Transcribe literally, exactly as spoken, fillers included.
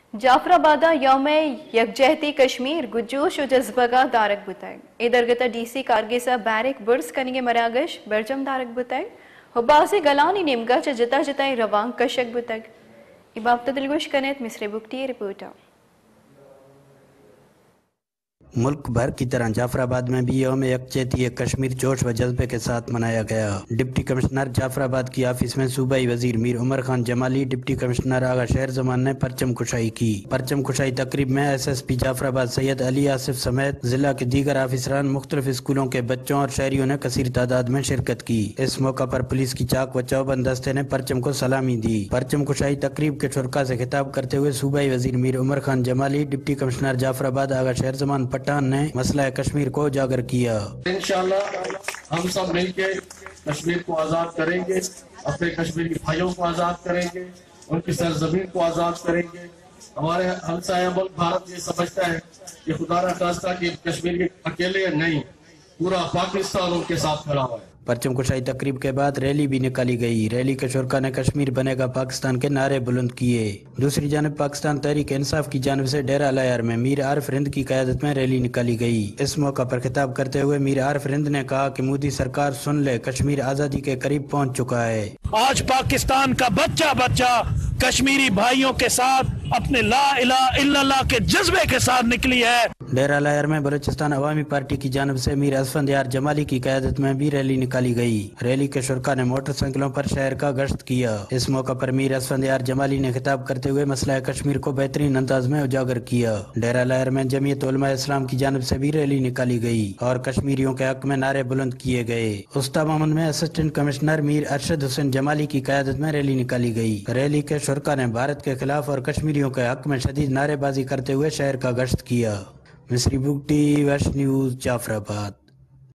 जाफराबादा यौम यकजहती कश्मीर गुजोश और जज्बगा दारक बुतैग इधरगता डीसी कारगिसा बैरिक बुर्स कनिगे मरागश बरजम दारक बुतैग हुबासी गलानी निमगा च जता जताई रवांग कशक बुतैग इबाबत दिलगुश कनेत मिस्र बुकटी रिपोर्टर। मुल्क भर की तरह जाफराबाद में भी यौम यकजहती कश्मीर जोश व जज्बे के साथ मनाया गया। डिप्टी कमिश्नर जाफराबाद की ऑफिस में सूबाई वजीर मीर उमर खान जमाली, डिप्टी कमिश्नर आगा शहर जमान ने परचम कुशाई की। परचम कुशाई तकरीब में S S P Jafarabad Syed Ali Asif समेत जिला के दीगर ऑफिसरान, मुख्तलिफ स्कूलों के बच्चों और शहरियों ने कसीर तादाद में शिरकत की। इस मौका पर पुलिस की चाक व चौबंद दस्ते ने परचम को सलामी दी। परचम कुशाई तकरीब के शुरका से खिताब करते हुए सूबाई वजीर मीर उमर खान जमाली, डिप्टी कमिश्नर जाफराबाद आगा शहर जमान पठान ने मसला कश्मीर को उजागर किया। इंशाअल्लाह हम सब मिलके कश्मीर को आजाद करेंगे, अपने कश्मीरी भाइयों को आजाद करेंगे, उनकी सरजमीन को आजाद करेंगे। हमारे हमसाया मुल्क भारत ये समझता है कि खुदा न खास्ता कि कश्मीर अकेले नहीं, पूरा पाकिस्तान उनके साथ खड़ा हुआ है। परचम कुशाई तकरीब के बाद रैली भी निकाली गई। रैली के शुरका ने कश्मीर बनेगा पाकिस्तान के नारे बुलंद किए। दूसरी जानब पाकिस्तान तहरीक इंसाफ की जानब से डेरा लायर में मीर आरिफ रिंद की क़यादत में रैली निकाली गई। इस मौका पर खिताब करते हुए मीर आरिफ रिंद ने कहा कि मोदी सरकार सुन ले, कश्मीर आज़ादी के करीब पहुँच चुका है। आज पाकिस्तान का बच्चा बच्चा कश्मीरी भाइयों के साथ अपने ला इलाहा इल्लल्लाह के जज्बे के साथ निकली है। डेरा लायर में बलूचिस्तान अवामी पार्टी की जानब से मीर असफंदयार जमाली की क़यादत में भी रैली निकाली गई। रैली के शुरका ने मोटरसाइकिलों पर शहर का गश्त किया। इस मौका पर मीर असफंदयार जमाली ने खिताब करते हुए मसला कश्मीर को बेहतरीन अंदाज में उजागर किया। डेरा लायर में जमीयत उलमा इस्लाम की जानब से भी रैली निकाली गई और कश्मीरियों के हक में नारे बुलंद किए गए। उस्ता मामून में असिस्टेंट कमिश्नर मीर अरशद हुसैन जमाली की क़यादत में रैली निकाली गई। रैली के शुरका ने भारत के खिलाफ और कश्मीरियों के हक में शदीद नारेबाजी करते हुए शहर का गश्त किया। मिस्री बुकटी, वेस्ट न्यूज, जाफराबाद।